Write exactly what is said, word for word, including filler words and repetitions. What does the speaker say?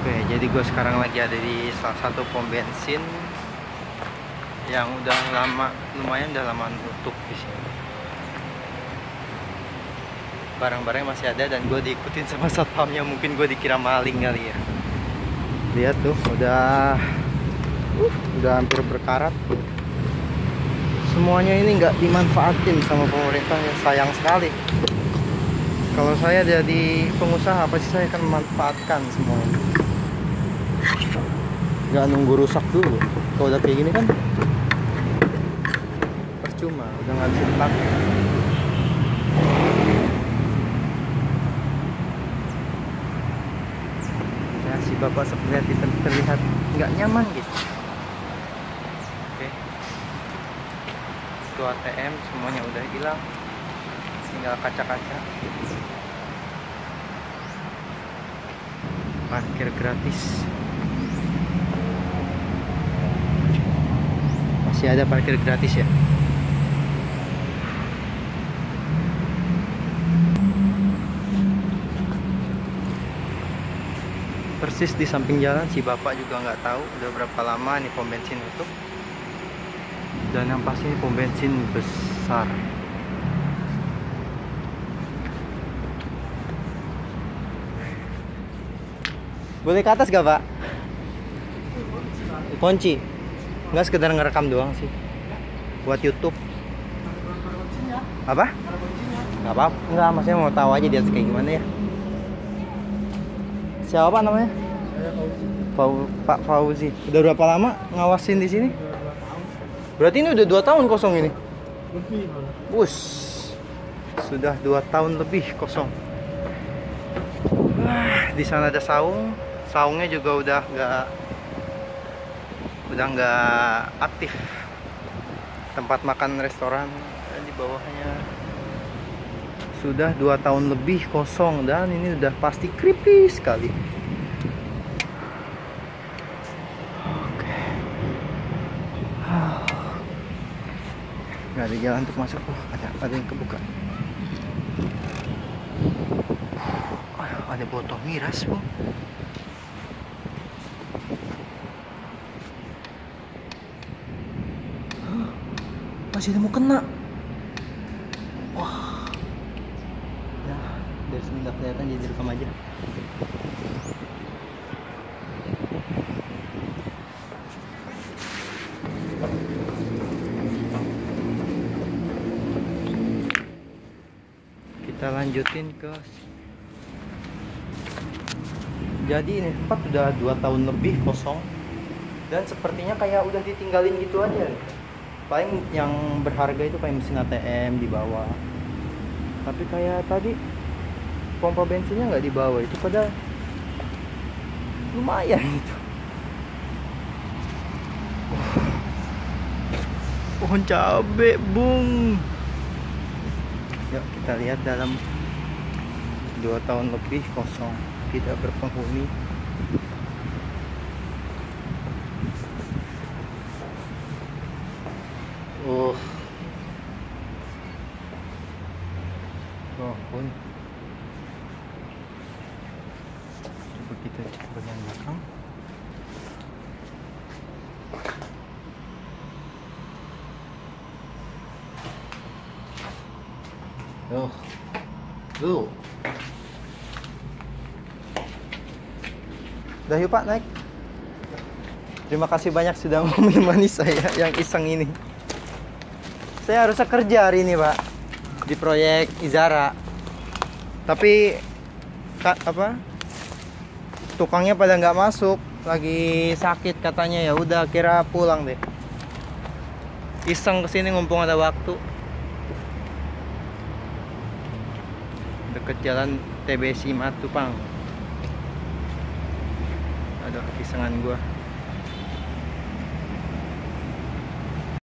Oke, jadi gue sekarang lagi ada di salah satu pom bensin yang udah lama, lumayan udah lama tutup di sini. Barang-barang masih ada dan gue diikutin sama satpamnya, mungkin gue dikira maling kali ya. Lihat tuh, udah uh, udah hampir berkarat. Semuanya ini nggak dimanfaatin sama pemerintah, ya sayang sekali. Kalau saya jadi pengusaha, pasti saya akan memanfaatkan semuanya. Nggak nunggu rusak dulu. Kalau udah kayak gini kan percuma, udah nggak bisa dipakai. Ya, si bapak seperti terlihat nggak nyaman gitu. Oke, itu A T M semuanya udah hilang, tinggal kaca-kaca. Parkir gratis, masih ada parkir gratis ya. Persis di samping jalan, si bapak juga nggak tahu udah berapa lama nih pom bensin tutup. Dan yang pasti pom bensin besar. Boleh ke atas gak pak? Kunci. Nggak sekedar ngerekam doang sih, buat YouTube. Apa? Nggak apa-apa. Nggak, maksudnya mau tahu aja dia kayak gimana ya. Siapa pak namanya? Saya Fauzi. Fau, Pak Fauzi. Udah berapa lama ngawasin di sini? Berarti ini udah dua tahun kosong ini. Lebih. Bus. Sudah dua tahun lebih kosong. Wah, di sana ada saung. Saungnya juga udah nggak udah nggak aktif. Tempat makan restoran di bawahnya sudah dua tahun lebih kosong, dan ini udah pasti creepy sekali. Oke, nggak ada jalan untuk masuk. Oh, ada ada yang kebuka. Oh, ada botol miras, Bu. Masih ada mau kena. Wah. Nah, dari sini nggak kelihatan, jadi rekam aja. Kita lanjutin ke. Jadi ini tempat udah dua tahun lebih kosong, dan sepertinya kayak udah ditinggalin gitu aja. Paling yang berharga itu kayak mesin A T M di bawah, tapi kayak tadi pompa bensinnya nggak di bawah itu, pada lumayan gitu. Pohon cabe, bung. Yuk kita lihat dalam dua tahun lebih kosong, tidak berpenghuni. Oh, oh pun. Coba kita cek bagian belakang. Oh, tuh. Udah yuk pak, naik. Terima kasih banyak sudah menemani saya yang iseng ini. Saya harusnya kerja hari ini pak di proyek Izara, tapi kak, apa tukangnya pada nggak masuk, lagi sakit katanya. Ya udah, kira pulang deh. Iseng kesini ngumpung ada waktu. Deket jalan T B C Matupang. Ada keisengan gua.